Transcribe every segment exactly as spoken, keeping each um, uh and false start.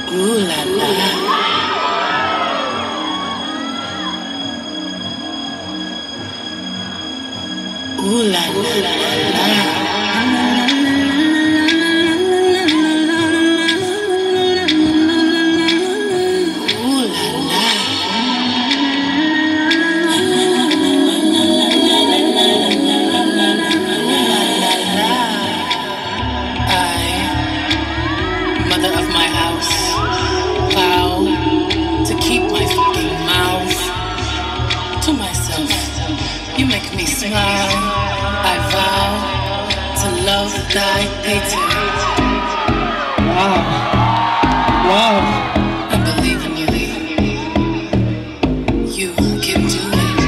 Ooh la la. Ooh la la la la. I vow to love thy hater. Wow. Wow. I believe in you. You can do it.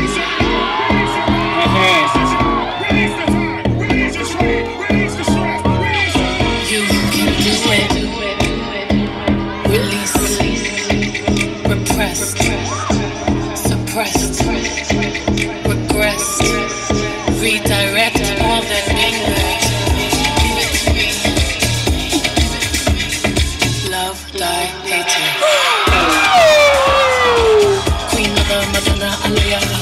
You can do it. Release, repressed, suppressed, regressed. Redirect all that anger. Give it to me. Love thy hater. Queen Mother, Madonna, Aliyah.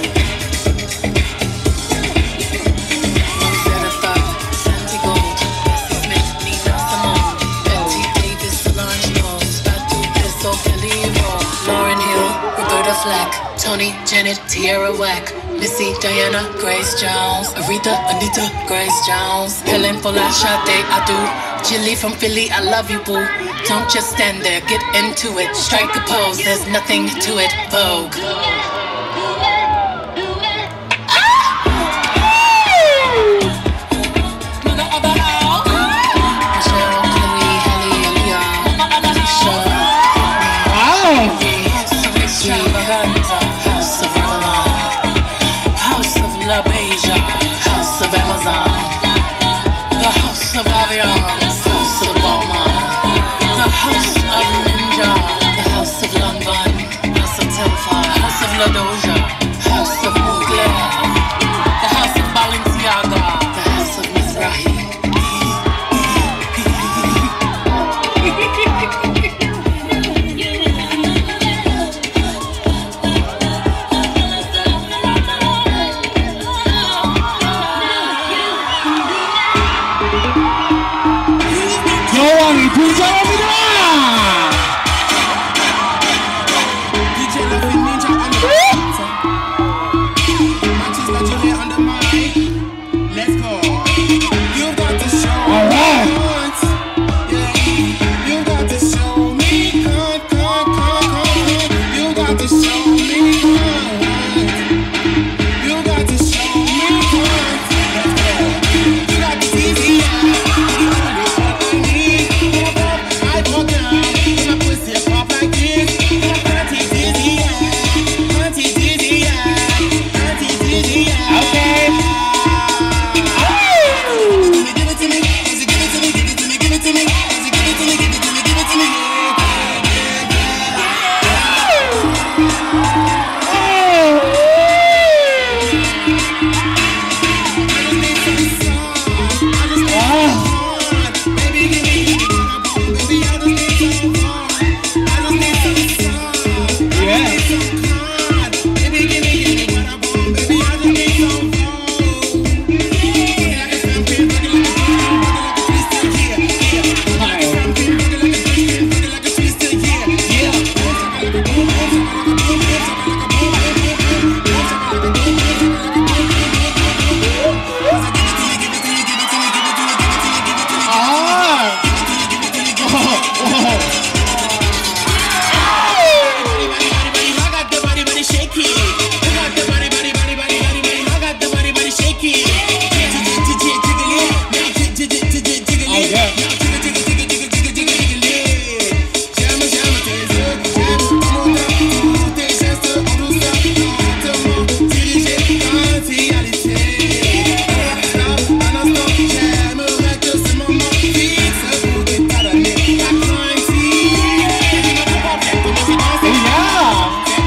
Rosetta Santi Gold, Bessie Smith, Nina Simone, Betty Davis, Solange Knowles, Badu Bisso, Kelly Roll, Lauryn Hill, Roberta Flack, Tony, Janet, Tierra Whack, Missy, Diana, Grace Jones, Aretha, Anita, Grace Jones, Helen Polasha, Day Adu, Jilly from Philly, I love you, boo. Don't just stand there, get into it. Strike a pose, there's nothing to it. Vogue. La Beja, House of Amazon, the House of Avion, House of Balmain, the House of Ninja, the House of London, House of Telfar, House of Ladoja, House of Mugler, the House of Balenciaga, the House of Mizrahi.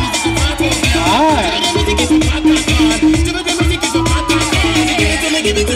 Give it